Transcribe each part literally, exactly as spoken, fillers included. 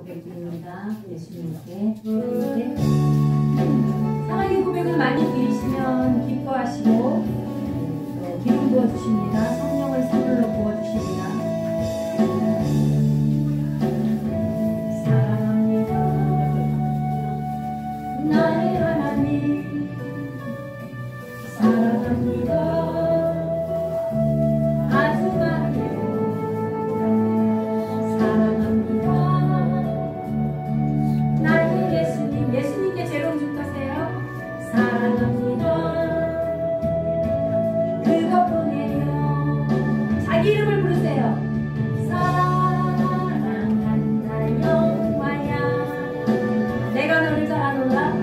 고백드립니다. 예수님께. 예수님께. 사랑의 고백을 많이 드리시면 기뻐하시고 또 기름 부어주십니다. 성령을 선물로 부어주십니다. 나의 하나님 사랑합니다. 아주 많이요 사랑합니다. 나의 예수님, 예수님께 제롱 축하세요. 사랑합니다. 그것뿐이에요. 자기 이름을 부르세요. 사랑한다 영화야. 내가 너를 잘 아노라.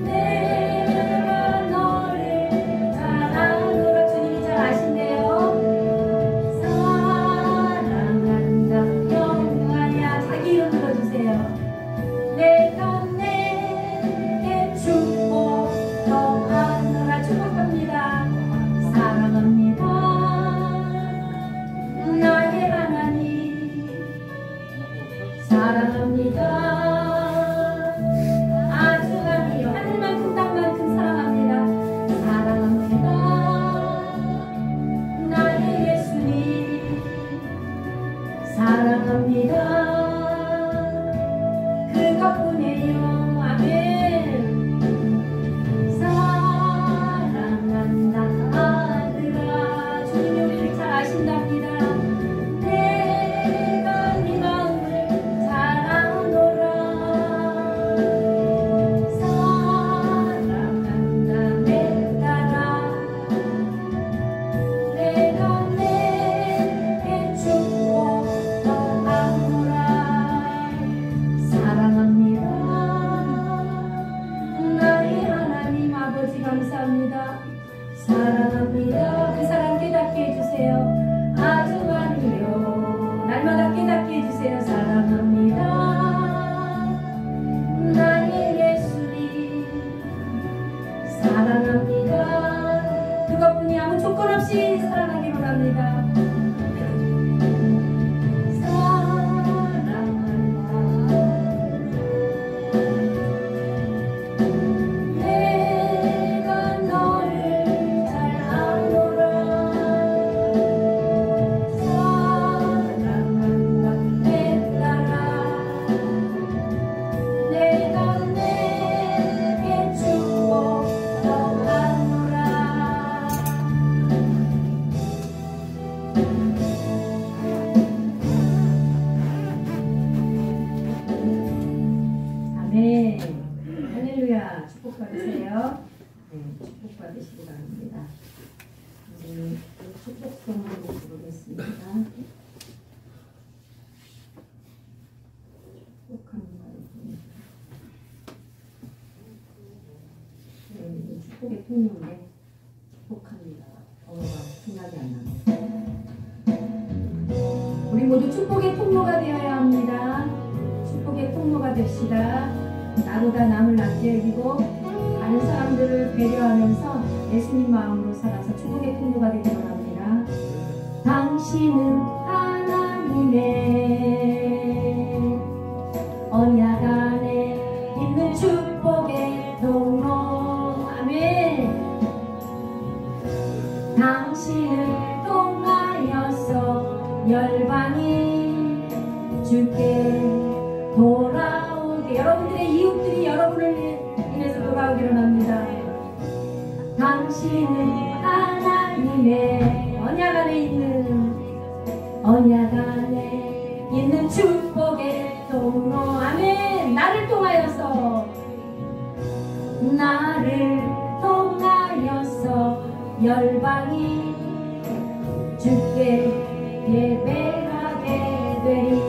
사랑합니다. 그 사랑 깨닫게 해주세요. 아주 많이요. 날마다 깨닫게 해주세요. 사랑합니다. 나의 예수님 사랑합니다. 그것뿐이 아무 조건 없이 사랑하기로 합니다. 네, 할렐루야. 축복 받으세요. 네, 축복 받으시기 바랍니다. 이제 축복송으로 부르겠습니다. 축복합니다. 네, 축복의 통로인데 축복합니다. 언어가 생각이 안 납니다. 우리 모두 축복의 통로가 되어야 합니다. 축복의 통로가 됩시다. 나보다 남을 낫게 여기고 다른 사람들을 배려하면서 예수님 마음으로 살아서 축복의 통로가 되기 바랍니다. 당신은 하나님의 언약 안에 있는 축복의 통로. 아멘. 당신을 통하여서 열방이 주께 돌아오게, 여러분들의 이웃들이 여러분을 인해서 돌아오기를 합니다. 당신은 하나님의 언약 안에 있는 언약 안에 있는 축복의 통로. 아멘. 나를 통하여서 나를 통하여서 열방이 주께 예배하게 되리.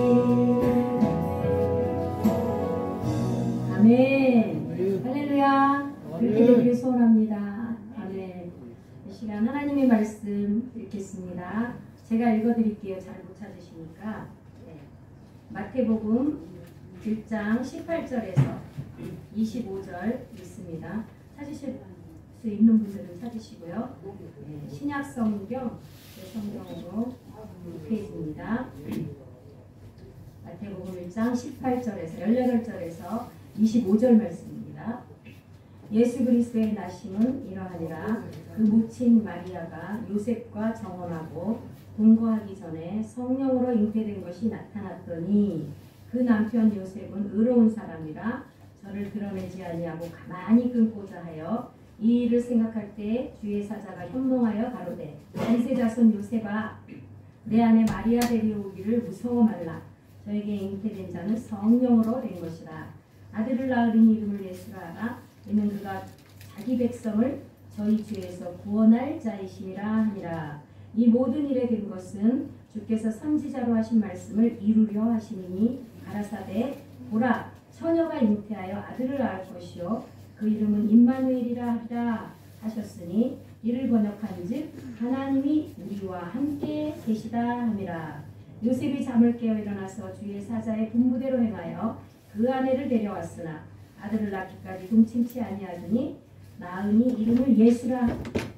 아멘. 할렐루야. 그렇게 되기를 소원합니다. 아멘. 이 시간 하나님의 말씀 읽겠습니다. 제가 읽어드릴게요. 잘 못 찾으시니까. 네. 마태복음 일 장 십팔 절에서 이십오 절 읽습니다. 찾으실 수 있는 분들은 찾으시고요. 네. 신약성경 네, 성경으로 육 페이지입니다. 마태복음 일 장 십팔 절에서 십팔 절에서 이십오 절 말씀입니다. 예수 그리스도의 나심은 이러하니라. 그 모친 마리아가 요셉과 정혼하고 동거하기 전에 성령으로 잉태된 것이 나타났더니 그 남편 요셉은 의로운 사람이라 저를 드러내지 아니하고 가만히 끊고자 하여 이 일을 생각할 때 주의 사자가 현몽하여 가로되 다윗의 자손 요셉아 내 아내 마리아 데려오기를 무서워 말라. 저에게 잉태된 자는 성령으로 된 것이라. 아들을 낳으리니 이름을 예수라 하라. 이는 그가 자기 백성을 저희 죄에서 구원할 자이심이라 하니라. 이 모든 일에 된 것은 주께서 선지자로 하신 말씀을 이루려 하시니 가라사대 보라 처녀가 잉태하여 아들을 낳을 것이요 그 이름은 임마누엘이라 하리라 하셨으니 이를 번역한즉 하나님이 우리와 함께 계시다 함이라. 요셉이 잠을 깨어 일어나서 주의 사자의 분부대로 행하여 그 아내를 데려왔으나 아들을 낳기까지 동침치 아니하더니 낳으니 이름을 예수라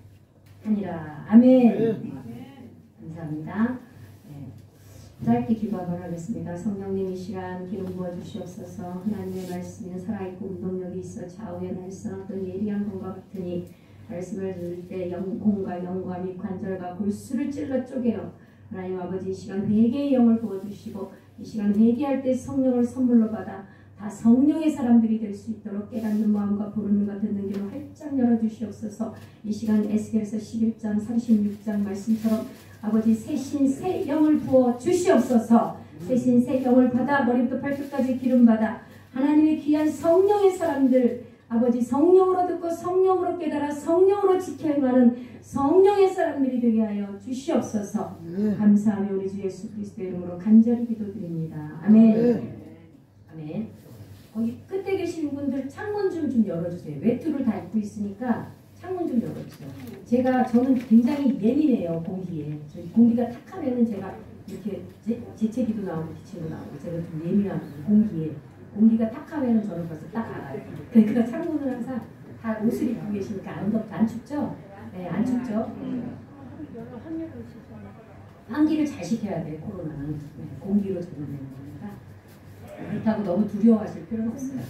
하니라. 아멘. 네. 감사합니다. 네. 짧게 기도 한번 하겠습니다. 성령님 이 시간 기름 부어 주시옵소서. 하나님의 말씀은 살아있고 운동력이 있어 좌우에 날선 예리한 검과 같으니 말씀을 들을 때 영혼과 영과 및 관절과 골수를 찔러 쪼개어 하나님 아버지 이 시간 회개의 영을 부어주시고 이 시간 회개할 때 성령을 선물로 받아 다 성령의 사람들이 될 수 있도록 깨닫는 마음과 보는 것 듣는 귀를 활짝 열어주시옵소서. 이 시간 에스겔서 십일 장 삼십육 장 말씀처럼 아버지 새신 새 영을 부어 주시옵소서. 새신 새 영을 받아 머리부터 발끝까지 기름 받아 하나님의 귀한 성령의 사람들 아버지 성령으로 듣고 성령으로 깨달아 성령으로 지켜 행하는 성령의 사람들이 되게 하여 주시옵소서. 네. 감사하며 우리 주 예수 그리스도의 이름으로 간절히 기도드립니다. 아멘. 네. 아멘. 거기 끝에 계신 분들 창문 좀, 좀 열어주세요. 외투를 다 입고 있으니까 창문 좀 열어주세요. 제가 저는 굉장히 예민해요. 공기에. 공기가 탁하면은 제가 이렇게 제, 재채기도 나오고 기침도 나오고 제가 좀 예민한 공기에. 공기가 탁하면은 저는 벌써 딱 알아요. 그러니까 창문을 항상 다 옷을 입고 계시니까 안 덥, 안 춥죠? 네, 안 춥죠? 환기를 잘 시켜야 돼, 코로나는. 네, 공기로 전염되는 거니까. 그렇다고 너무 두려워하실 필요는 없어요.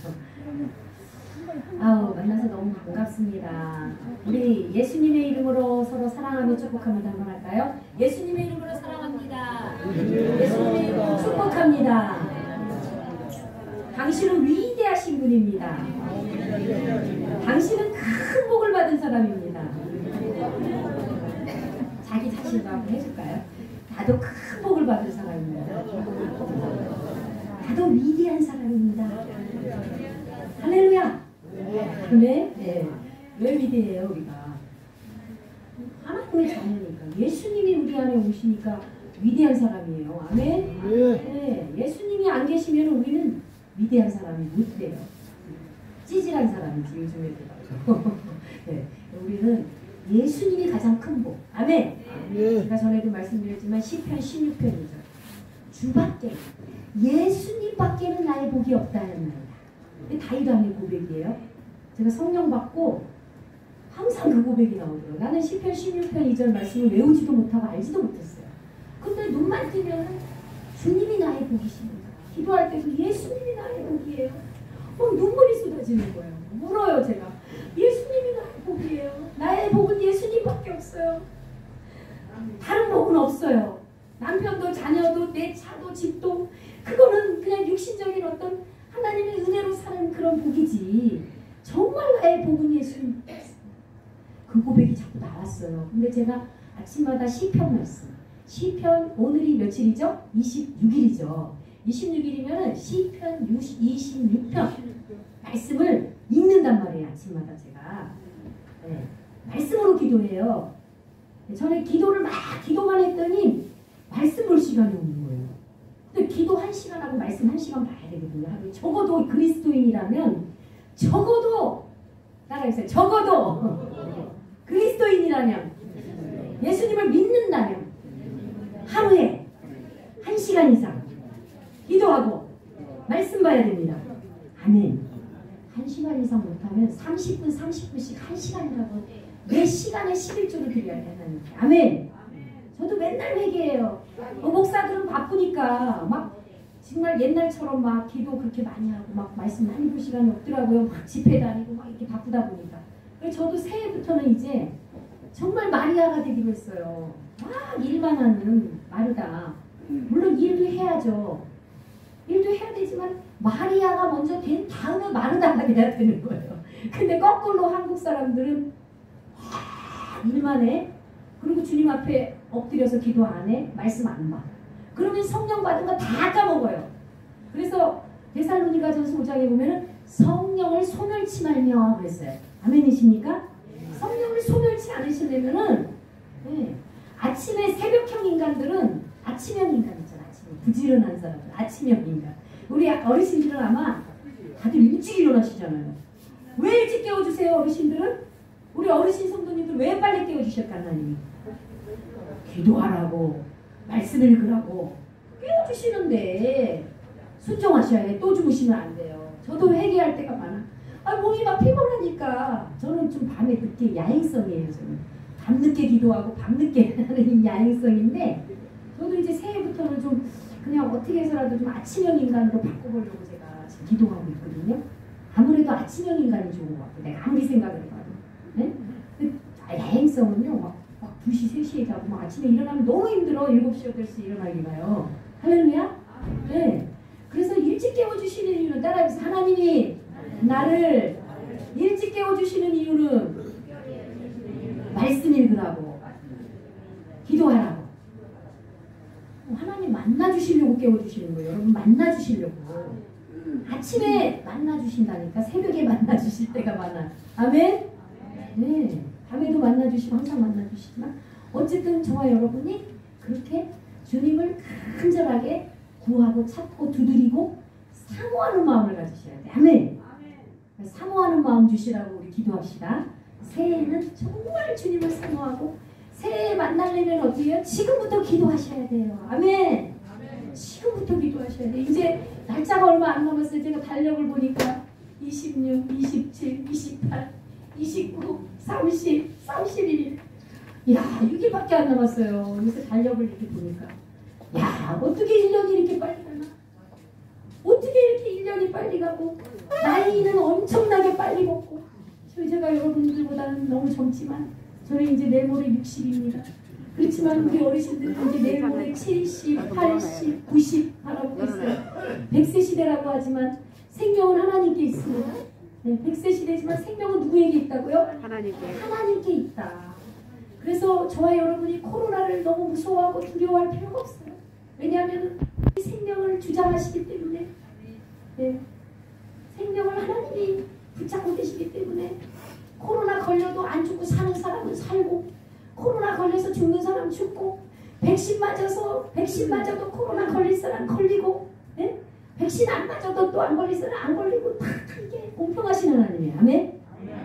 아우, 만나서 너무 반갑습니다. 우리 예수님의 이름으로 서로 사랑하며 축복합니다. 한번 할까요? 예수님의 이름으로 사랑합니다. 예수님의 이름으로 축복합니다. 당신은 위대하신 분입니다. 당신은 큰 복을 받은 사람입니다. 자기 자신도 한번 해줄까요? 나도 큰 복을 받은 사람입니다. 나도 위대한 사람입니다. 할렐루야. 그런데 네. 왜 위대해요 우리가? 하나님의 자녀니까. 예수님이 우리 안에 오시니까 위대한 사람이에요. 아멘. 네. 예수님이 안 계시면 우리는 위대한 사람이 못 돼요. 찌질한 사람이지 요즘에 들어가지고. 네. 우리는 예수님이 가장 큰 복. 아멘. 예. 제가 전에도 말씀드렸지만 시편 십육 편 이 절 주밖에 예수님밖에는 나의 복이 없다는 말이다. 다윗 왕의 고백이에요. 제가 성령 받고 항상 그 고백이 나오더라고요. 나는 시편 십육 편 이 절 말씀을 외우지도 못하고 알지도 못했어요. 근데 눈만 뜨면 주님이 나의 복이십니다. 기도할 때도 예수님이 나의 복이에요. 막 눈물이 쏟아지는 거예요. 울어요 제가. 예수님이 나의 복이에요. 나의 복은 예수님밖에 없어요. 다른 복은 없어요. 남편도 자녀도 내 차도 집도 그거는 그냥 육신적인 어떤 하나님의 은혜로 사는 그런 복이지 정말 나의 복은 예수님. 그 고백이 자꾸 나왔어요. 근데 제가 아침마다 시편 말씀 시편 오늘이 며칠이죠? 이십육 일이죠. 이십육 일이면 시편 이십육 편 말씀을 읽는단 말이에요. 아침마다 제가 네, 말씀으로 기도해요. 전에 기도를 막 기도만 했더니 말씀 볼 시간이 없는 거예요. 근데 기도 한 시간 하고 말씀 한 시간 봐야 되거든요. 적어도 그리스도인이라면 적어도 따라해주세요. 적어도 그리스도인이라면 예수님을 믿는다면 하루에 한 시간 이상 기도하고 말씀 봐야 됩니다. 아멘. 한 시간 이상 못하면 삼십 분 삼십 분씩 한 시간이라고 매 시간에 십일 조를 드려야 된다는 게. 아멘. 저도 맨날 회개해요. 어, 목사들은 바쁘니까 막 정말 옛날처럼 막 기도 그렇게 많이 하고 막 말씀 많이 볼 시간이 없더라고요. 막 집회 다니고 막 이렇게 바쁘다 보니까. 그래서 저도 새해부터는 이제 정말 마리아가 되기로 했어요. 막 일만 하는 마르다. 물론 일도 해야죠. 일도 해야 되지만 마리아가 먼저 된 다음에 마르다가 돼야 되는 거예요. 근데 거꾸로 한국 사람들은 일만 해. 그리고 주님 앞에 엎드려서 기도 안 해. 말씀 안 봐. 그러면 성령 받은 거 다 까먹어요. 그래서 데살로니가전서 오 장에 보면은 성령을 소멸치 말며 그랬어요. 아멘이십니까? 성령을 소멸치 않으시려면은 네. 아침에 새벽형 인간들은 아침형 인간 있잖아. 아침에 부지런한 사람들 아침형 인간. 우리 어르신들은 아마 다들 일찍 일어나시잖아요. 왜 일찍 깨워주세요 어르신들은? 우리 어르신 성도님들 왜 빨리 깨워주실까 하나님이? 기도하라고 말씀 읽으라고 깨워주시는데 순종하셔야 해. 또 주무시면 안 돼요. 저도 회개할 때가 많아. 아, 몸이 막 피곤하니까. 저는 좀 밤에 늦게 야행성이에요. 저는 밤늦게 기도하고 밤늦게 하는 이 야행성인데 저도 이제 새해부터는 좀 그냥 어떻게 해서라도 좀 아침형 인간으로 바꿔보려고 제가 지금 기도하고 있거든요. 아무래도 아침형 인간이 좋은 것 같아요. 내가 아무리 생각을 해봐도. 네? 근데 야행성은요 막, 막 두 시, 세 시에 자고 막 아침에 일어나면 너무 힘들어. 일곱 시, 여덟 시 일어나기가요. 할렐루야? 네. 그래서 일찍 깨워주시는 이유는 따라해서 하나님이 나를 일찍 깨워주시는 이유는 말씀 읽으라고 기도하라고 하나님 만나주시려고 깨워주시는 거예요. 여러분 만나주시려고 아침에 만나주신다니까. 새벽에 만나주실 때가 많아. 아멘? 네. 밤에도 만나주시고 항상 만나주시지만 어쨌든 저와 여러분이 그렇게 주님을 간절하게 구하고 찾고 두드리고 사모하는 마음을 가지셔야 돼. 아멘. 사모하는 마음 주시라고 우리 기도합시다. 새해에는 정말 주님을 사모하고 새해에 만나려면 어떻게 해요? 지금부터 기도하셔야 돼요. 아멘. 지금부터 기도하셔야 돼요. 이제 날짜가 얼마 안 남았어요. 제가 달력을 보니까 이십육, 이십칠, 이십팔, 이십구, 삼십, 삼십일. 야, 육 일밖에 안 남았어요. 요새 달력을 이렇게 보니까. 야, 어떻게 일 년이 이렇게 빨리 가나? 어떻게 이렇게 일 년이 빨리 가고 나이는 엄청나게 빨리 먹고. 제가 여러분들보다는 너무 젊지만 저는 이제 내일 모레 육십입니다. 그렇지만 우리 어르신들은 이제 내일 모레 칠십, 팔십, 구십 바라보고 있어요. 백 세 시대라고 하지만 생명은 하나님께 있습니다. 네, 백 세 시대지만 생명은 누구에게 있다고요? 하나님께. 하나님께 있다. 그래서 저와 여러분이 코로나를 너무 무서워하고 두려워할 필요가 없어요. 왜냐하면 생명을 주장하시기 때문에 네, 생명을 하나님이 붙잡고 계시기 때문에 코로나 걸려도 안 죽고 사는 사람은 살고 코로나 걸려서 죽는 사람 죽고 백신 맞아서 백신 맞아도 코로나 걸릴 사람 걸리고 네? 백신 안 맞아도 또 안 걸릴 사람 안 걸리고 다 이게 공평하신 하나님이에요. 아멘?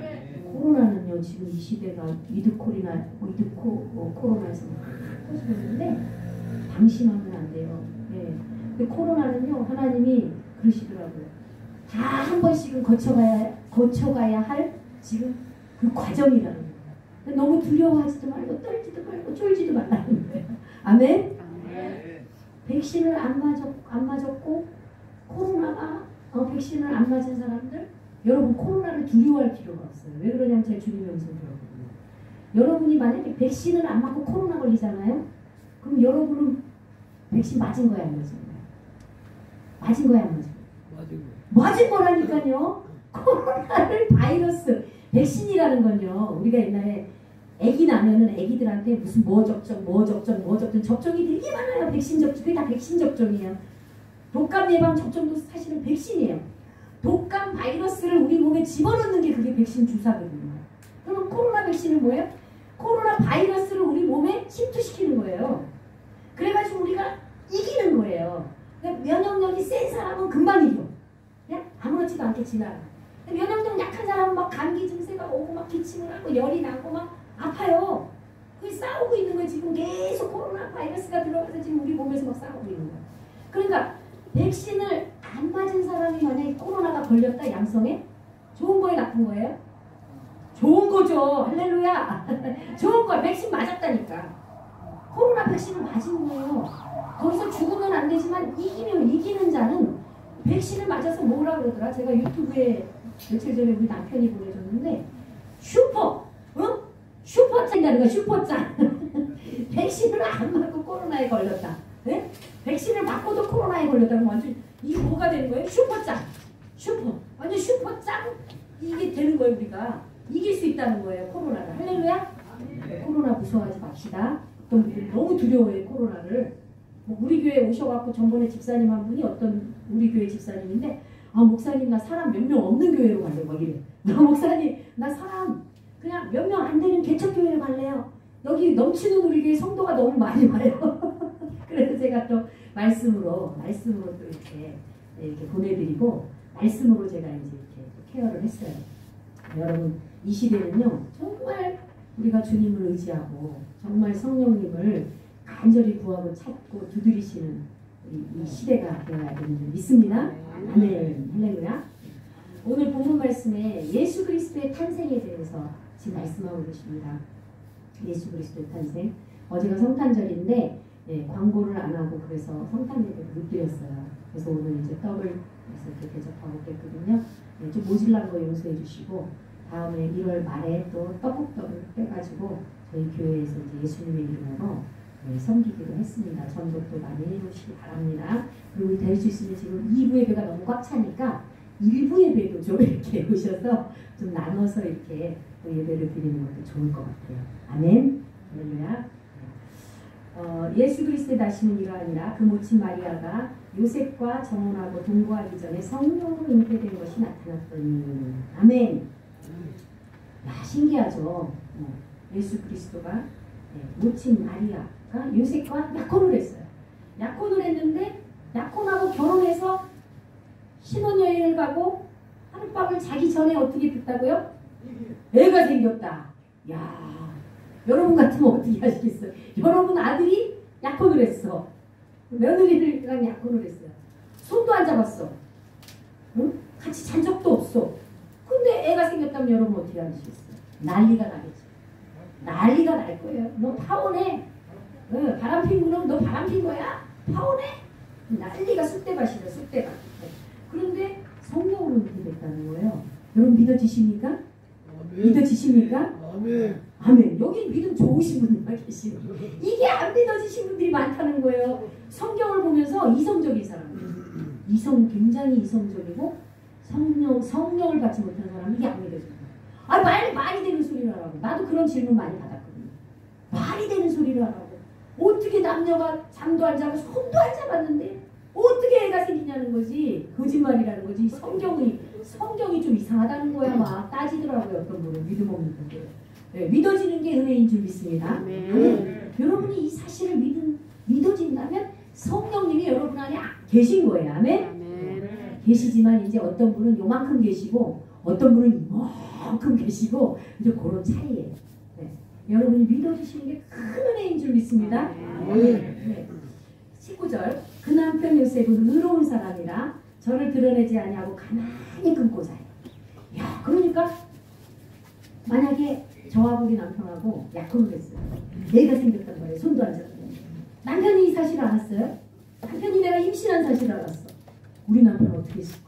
코로나는요 지금 이 시대가 위드코리나 위드코 뭐 코로나에서 막 터지고 있는데 방심하면 안 돼요. 네. 근데 코로나는요 하나님이 그러시더라고요. 다 한 번씩은 거쳐가야 거쳐가야 할 지금 그 과정이라는 거예요. 너무 두려워하지도 말고 떨지도 말고 쫄지도 말라는 거예요. 아멘? 아멘. 백신을 안 맞았 안 맞았고 코로나가 어, 백신을 안 맞은 사람들 여러분 코로나를 두려워할 필요가 없어요. 왜 그러냐면 제 주님의 음성 들었거든요. 여러분이 만약에 백신을 안 맞고 코로나 걸리잖아요. 그럼 여러분은 백신 맞은 거야 안 맞은 거야? 맞은 거야 안 맞은 거야? 맞은 거라니까요. 코로나를 바이러스 백신이라는 건요. 우리가 옛날에 아기 나면은 아기들한테 무슨 뭐 접종 뭐 접종 뭐 접종 접종이 되게 많아요. 백신 접종 그게 다 백신 접종이에요. 독감 예방 접종도 사실은 백신이에요. 독감 바이러스를 우리 몸에 집어넣는 게 그게 백신 주사거든요. 그러면 코로나 백신은 뭐예요? 코로나 바이러스를 우리 몸에 침투시키는 거예요. 그래가지고 우리가 이기는 거예요. 그러니까 면역력이 센 사람은 금방 이겨. 그냥 아무렇지도 않게 지나가. 면역력 약한 사람은 막 감기 증세가 오고 막 기침을 하고 열이 나고 막 아파요. 그게 싸우고 있는 거예요. 지금 계속 코로나 바이러스가 들어가서 지금 우리 몸에서 막 싸우고 있는 거예요. 그러니까 백신을 안 맞은 사람이 만약에 코로나가 걸렸다 양성에 좋은 거예요 나쁜 거예요? 좋은 거죠. 할렐루야. 좋은 거야. 백신 맞았다니까. 코로나 백신을 맞은 거예요. 거기서 죽으면 안 되지만 이기면 이기는 자는 백신을 맞아서 뭐라 그러더라. 제가 유튜브에 며칠 전에 우리 남편이 보내줬는데 슈퍼, 어? 슈퍼짱이라는 거야. 슈퍼짱. 백신을 안 맞고 코로나에 걸렸다. 네? 백신을 맞고도 코로나에 걸렸다면 완전 이게 뭐가 되는 거예요? 슈퍼짱. 슈퍼. 완전 슈퍼짱. 이게 되는 거예요. 우리가. 이길 수 있다는 거예요. 코로나를. 할렐루야? 네, 코로나 무서워하지 맙시다. 또 너무 두려워해 코로나를. 뭐 우리 교회 오셔갖고 전번에 집사님 한 분이 어떤 우리 교회 집사님인데 아 목사님 나 사람 몇 명 없는 교회로 갈래요. 막 이래. 나 목사님 나 사람 그냥 몇 명 안 되는 개척교회로 갈래요. 여기 넘치는 우리 교회 성도가 너무 많이 와요. 그래서 제가 또 말씀으로 말씀으로 또 이렇게 이렇게 보내드리고 말씀으로 제가 이제 이렇게 케어를 했어요. 여러분 이 시대는요 정말 우리가 주님을 의지하고 정말 성령님을 간절히 구하고 찾고 두드리시는 이, 이 시대가 되어야 되는 줄 믿습니다. 아멘. 할렐루야. 오늘 본문 말씀에 예수 그리스도의 탄생에 대해서 지금 말씀하고 계십니다. 예수 그리스도의 탄생. 어제가 성탄절인데 예, 광고를 안 하고 그래서 성탄 예배를 못 드렸어요. 그래서 오늘 이제 떡을 이렇게 대접하고 있거든요. 예, 좀 모질란 거 용서해 주시고 다음에 일월 말에 또 떡국떡을 빼가지고 저희 교회에서 이제 예수님의 이름으로 네, 섬기기로 했습니다. 전도도 많이 해주시기 바랍니다. 그리고 될 수 있으면 지금 이 부 예배가 너무 꽉 차니까 일 부 예배도 좀 이렇게 오셔서 좀 나눠서 이렇게 예배를 드리는 것도 좋을 것 같아요. 아멘. 할렐루야. 어, 예수 그리스도의 나심은 이러하니라. 그 모친 마리아가 요셉과 정혼하고 동거하기 전에 성령으로 잉태된 것이 나타났더니. 아멘. 야, 신기하죠. 어, 예수 그리스도가 네, 모친 마리아가 요셉과 약혼을 했어요. 약혼을 했는데 약혼하고 결혼해서 신혼여행을 가고 하룻밤을 자기 전에 어떻게 됐다고요? 애가 생겼다. 야, 여러분 같으면 어떻게 하시겠어요? 여러분 아들이 약혼을 했어. 며느리랑 약혼을 했어요. 손도 안 잡았어. 응? 같이 잔 적도 없어. 근데 애가 생겼다면 여러분 어떻게 하시겠어요? 난리가 나겠죠. 난리가 날 거예요. 너 파혼해. 어, 바람 핀 거는 너 바람 핀 거야? 파혼해? 난리가 쑥대밭이다. 쑥대밭. 그런데 성령으로 이렇게 됐다는 거예요. 여러분 믿어지십니까? 아멘. 믿어지십니까? 아멘. 아멘. 여기 믿음 좋으신 분들만 계시고 이게 안 믿어지신 분들이 많다는 거예요. 성경을 보면서 이성적인 사람, 이성 굉장히 이성적이고 성령 성령을 받지 못한 사람 이게 안 믿어집니다. 아, 말 말이 되는 소리를 하라고. 나도 그런 질문 많이 받았거든요. 말이 되는 소리를 하라고. 어떻게 남녀가 잠도 안 자고 손도 안 잡았는데 어떻게 애가 생기냐는 거지. 거짓말이라는 거지. 성경이 성경이 좀 이상하다는 거야. 막 따지더라고요. 어떤 분은 믿음 없는 분들. 네, 믿어지는 게 은혜인 줄 믿습니다. 네. 네. 여러분이 이 사실을 믿음, 믿어진다면 성령님이 여러분 안에 계신 거예요. 아멘? 네. 계시지만 이제 어떤 분은 요만큼 계시고 어떤 분은 이만큼 계시고 이제 그런 차이예요. 네. 여러분이 믿어주시는 게 큰 은혜인 줄 믿습니다. 네. 네. 십구 절 그 남편 요셉은 의로운 사람이라 저를 드러내지 아니하고 가만히 끊고 자요. 야, 그러니까 만약에 저하고 우리 남편하고 약혼을 했어요. 애가 생겼단 말이에요. 손도 안 잡고. 남편이 이 사실을 알았어요. 남편이 내가 임신한 사실을 알았어. 우리 남편은 어떻게 했을까?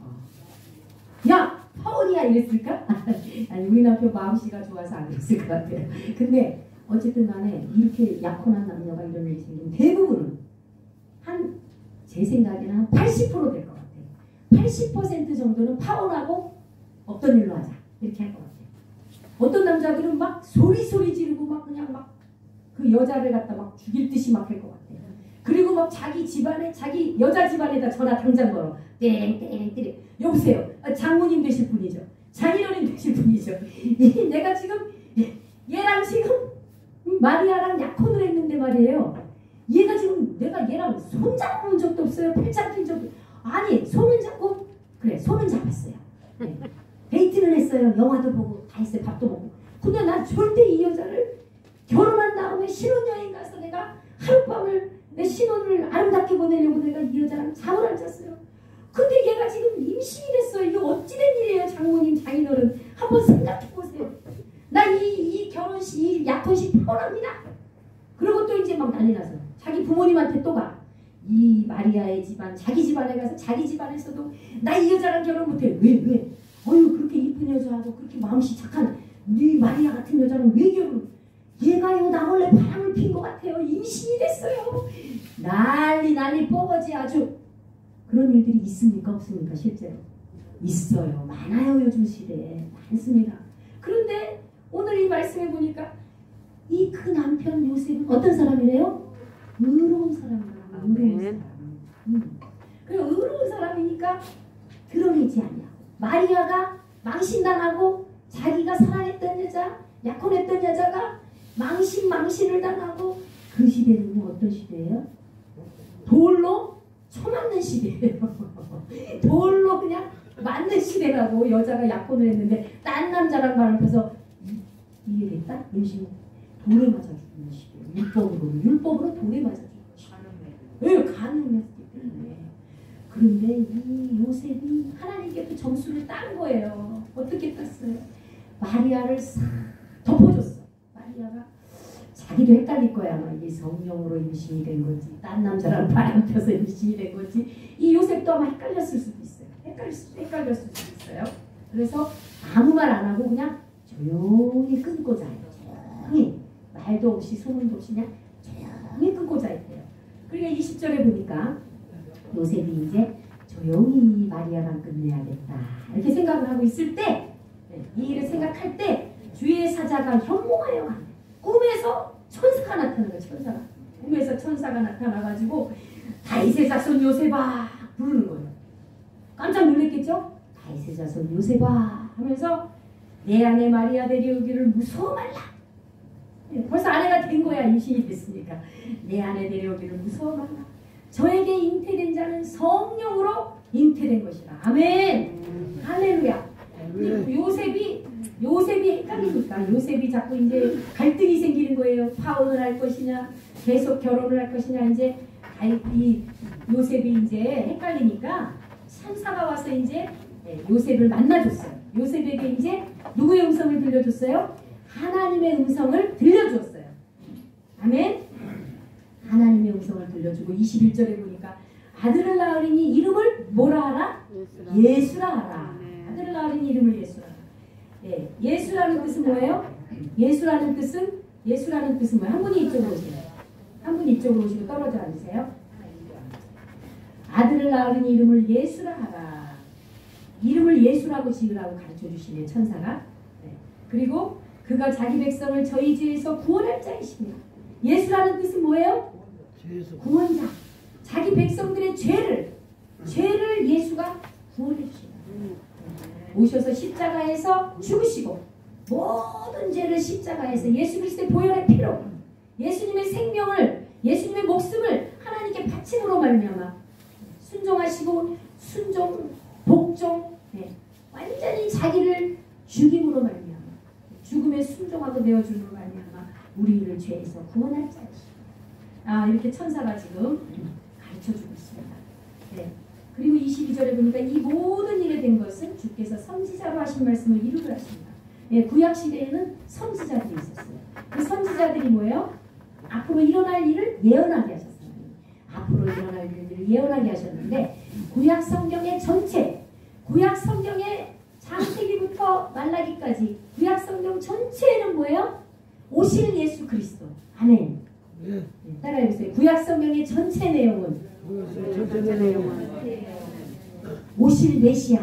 야! 파혼이야 이랬을까? 아니 우리 남편 마음씨가 좋아서 안 그랬을 것 같아요. 근데 어쨌든 간에 이렇게 약혼한 남녀가 이런 일이 생기면 대부분은 한 제 생각에는 한 팔십 퍼센트 될 것 같아요. 팔십 퍼센트 정도는 파혼하고 없던 일로 하자 이렇게 할 것 같아요. 어떤 남자들은 막 소리 소리 지르고 막 그냥 막 그 여자를 갖다 막 죽일 듯이 막 할 것 같아요. 그리고 막 자기 집안에 자기 여자 집안에다 전화 당장 걸어. 땡땡땡 여보세요. 장모님 되실 분이죠. 장인어른 되실 분이죠. 내가 지금 얘랑 지금 마리아랑 약혼을 했는데 말이에요. 얘가 지금 내가 얘랑 손 잡아본 적도 없어요. 팔 잡힌 적도 아니 손은 잡고 그래 손은 잡았어요. 네. 데이트는 했어요. 영화도 보고 다 했어요. 밥도 먹고. 근데 난 절대 이 여자를 결혼한 다음에 신혼여행 가서 내가 하룻밤을 내 신혼을 아름답게 보내려고 내가 이 여자랑 잠을 안 잤어요. 근데 얘가 지금 임신이 됐어요. 이게 어찌 된 일이에요. 장모님 장인어른 한번 생각해보세요. 나 이 이 결혼식 이 약혼식 파혼합니다. 그리고 또 이제 막 난리 났어요. 집안, 자기 집안에 가서 자기 집안에서도 나 이 여자랑 결혼 못해. 왜? 왜? 어휴 그렇게 이쁜 여자하고 그렇게 마음씨 착한 네 마리아 같은 여자는 왜 결혼? 얘가요 나 몰래 바람을 핀 것 같아요. 임신이 됐어요. 난리 난리 뽀거지 아주. 그런 일들이 있습니까 없습니까 실제로? 있어요. 많아요 요즘 시대에. 많습니다. 그런데 오늘 이 말씀에 보니까 이 그 남편 요셉은 어떤 사람이래요? 의로운 사람이라고. 의로운 사람. 음. 그리고 의로운 사람이니까 드러내지 않냐. 마리아가 망신당하고 자기가 사랑했던 여자, 약혼했던 여자가 망신 망신을 당하고 그 시대는 어떤 시대예요? 돌로 쳐맞는 시대예요. 돌로 그냥 맞는 시대라고. 여자가 약혼을 했는데 딴 남자랑 바람 펴서 이해됐다? 임신 돌에 맞아 죽는 시대예요. 율법으로 율법으로 돌에 맞아 죽는 시대예요. 네, 가늠했기 때문에. 그런데 이 요셉이 하나님께 또 점수를 딴 거예요. 어떻게 땄어요? 마리아를 싹 덮어줬어. 마리아가 자기도 헷갈릴 거야. 아마 이게 성령으로 임신이 된 건지 딴 남자랑 바람 펴서 임신이 된 건지. 이 요셉도 아마 헷갈렸을 수도 있어요. 헷갈릴 수, 헷갈렸을 수도 있어요. 그래서 아무 말 안 하고 그냥 조용히 끊고 자요. 조용히 말도 없이 소문도 없이 그냥 조용히 끊고 자있대요. 그러니까 이십 절에 보니까 요셉이 이제 조용히 마리아랑 끝내야겠다 이렇게 생각을 하고 있을 때, 이 일을 생각할 때 주의 사자가 현몽하여 꿈에서 천사가 나타나는 거예요. 천사가 꿈에서 천사가 나타나가지고 다윗의 자손 요셉아 부르는 거예요. 깜짝 놀랐겠죠? 다윗의 자손 요셉아 하면서 내 아내 마리아 데려오기를 무서워 말라. 벌써 아내가 된 거야. 임신이 됐으니까. 내 아내 데려오기를 무서워 말라. 저에게 잉태된 자는 성령으로 잉태된 것이라. 아멘. 음. 할렐루야. 음. 요셉이 요셉이 헷갈리니까 요셉이 자꾸 이제 갈등이 생기는 거예요. 파혼을 할 것이냐, 계속 결혼을 할 것이냐. 이제 이 요셉이 이제 헷갈리니까 천사가 와서 이제 요셉을 만나줬어요. 요셉에게 이제 누구의 음성을 들려줬어요? 하나님의 음성을 들려주었어요. 아멘. 하나님의 음성을 들려주고 이십일 절에 보니까 아들을 낳으리니 이름을 뭐라 하라? 예수라, 예수라 하라. 아들을 낳으리니 이름을 예수라 하라. 예, 예수라는 뜻은 뭐예요? 예수라는 뜻은 예수라는 뜻은 뭐예요? 한 분이 이쪽으로 오세요. 한 분이 이쪽으로 오시고 떨어져 앉으세요. 아들을 낳으리니 이름을 예수라 하라. 이름을 예수라고 지으라고 가르쳐 주시네요. 천사가. 네. 그리고 그가 자기 백성을 저희 죄에서 구원할 자이십니다. 예수라는 뜻은 뭐예요? 구원자. 자기 백성들의 죄를 죄를 예수가 구원해 주신다. 오셔서 십자가에서 죽으시고 모든 죄를 십자가에서 예수 그리스도의 보혈의 피로 예수님의 생명을 예수님의 목숨을 하나님께 바침으로 말미암아 순종하시고 순종 복종 네. 완전히 자기를 죽임으로 말미암아 죽음에 순종하고 내어줌으로 말미암아 우리를 죄에서 구원할 자이시다. 아 이렇게 천사가 지금 가르쳐주고 있습니다. 네. 그리고 이십이 절에 보니까 이 모든 일에 된 것은 주께서 선지자로 하신 말씀을 이루려 하십니다. 네, 구약 시대에는 선지자들이 있었어요. 그 선지자들이 뭐예요? 앞으로 일어날 일을 예언하게 하셨어요. 앞으로 일어날 일을 예언하게 하셨는데 구약 성경의 전체, 구약 성경의 창세기부터 말라기까지 구약 성경 전체에는 뭐예요? 오실 예수 그리스도. 아멘. 네, 따라해보세요. 구약 성경의 전체 내용은 전체 내용은 오실 메시아,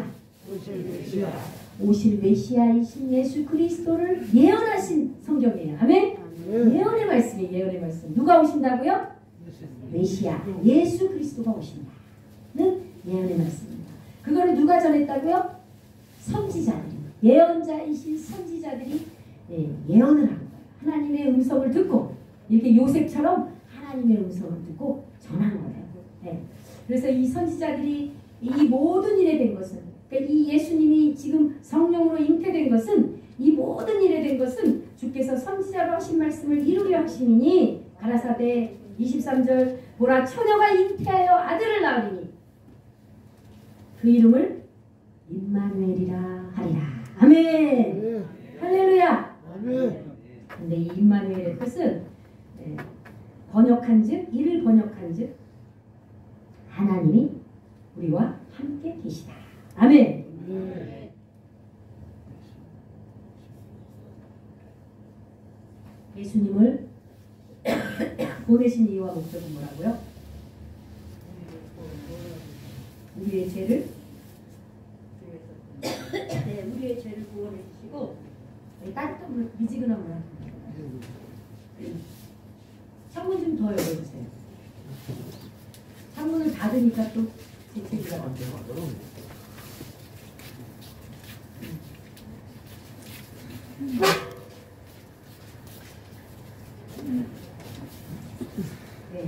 오실 메시아이신 예수 그리스도를 예언하신 성경이에요. 아멘. 예언의 말씀이에요. 예언의 말씀. 누가 오신다고요? 메시아, 예수 그리스도가 오신다는 예언의 말씀입니다. 그거를 누가 전했다고요? 선지자들이, 예언자이신 선지자들이 예, 예언을 한 거예요. 하나님의 음성을 듣고 이렇게 요셉처럼 하나님의 음성을 듣고 전한 거예요. 네. 그래서 이 선지자들이 이 모든 일에 된 것은, 그러니까 이 예수님이 지금 성령으로 잉태된 것은, 이 모든 일에 된 것은 주께서 선지자로 하신 말씀을 이루려 하심이니 가라사대 이십삼 절 보라 처녀가 잉태하여 아들을 낳으리니 그 이름을 임마누엘이라 하리라. 아멘. 아멘. 할렐루야. 아멘. 근데 이 임마누엘의 뜻은 네, 번역한즉 이를 번역한즉 하나님이 예수님을 보내신 이유와 목적은 뭐라고요? 우리의 죄를 네, 우리의 죄를 구원해 주시고 따뜻한 물, 미지근한 물 창문 좀 더 열어주세요. 창문을 닫으니까 또 재채기가 나죠. 네.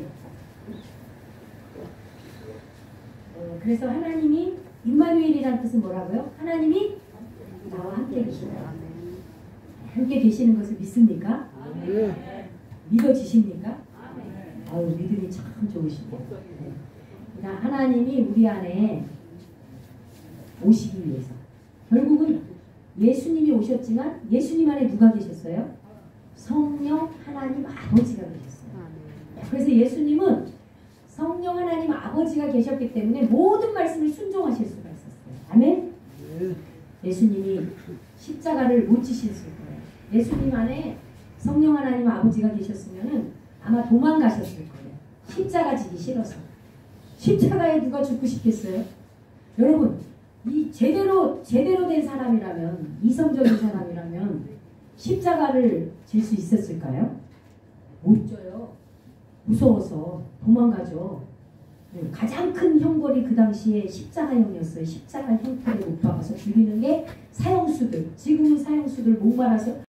어, 그래서 하나님이 임마누엘이라는 뜻은 뭐라고요? 하나님이 나와 함께 계시다. 함께 계시는 것을 믿습니까? 네. 믿어지십니까? 아유, 믿음이 참 좋으시고. 네. 그러니까 하나님이 우리 안에 오시기 위해서 결국은 예수님이 오셨지만 예수님 안에 누가 계셨어요? 성령 하나님 아버지가 계셨어요. 그래서 예수님은 성령 하나님 아버지가 계셨기 때문에 모든 말씀을 순종하실 수가 있었어요. 아멘? 예수님이 십자가를 못 지셨을 거예요. 예수님 안에 성령 하나님 아버지가 계셨으면 아마 도망가셨을 거예요. 십자가 지기 싫어서. 십자가에 누가 죽고 싶겠어요? 여러분, 이 제대로 제대로 된 사람이라면, 이성적인 사람이라면 십자가를 질 수 있었을까요? 못 져요. 무서워서 도망가죠. 가장 큰 형벌이 그 당시에 십자가형이었어요. 십자가 형태를 못 박아서 죽이는 게 사형수들. 지금은 사형수들 목말아서